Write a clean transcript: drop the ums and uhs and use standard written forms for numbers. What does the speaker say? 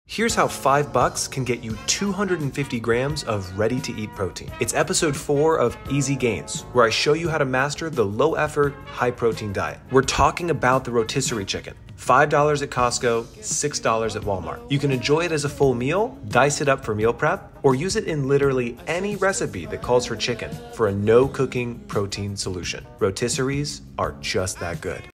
Here's how $5 can get you 250 grams of ready-to-eat protein. It's episode 4 of Easy Gains, where I show you how to master the low-effort, high-protein diet. We're talking about the rotisserie chicken. $5 at Costco, $6 at Walmart. You can enjoy it as a full meal, dice it up for meal prep, or use it in literally any recipe that calls for chicken for a no-cooking protein solution. Rotisseries are just that good.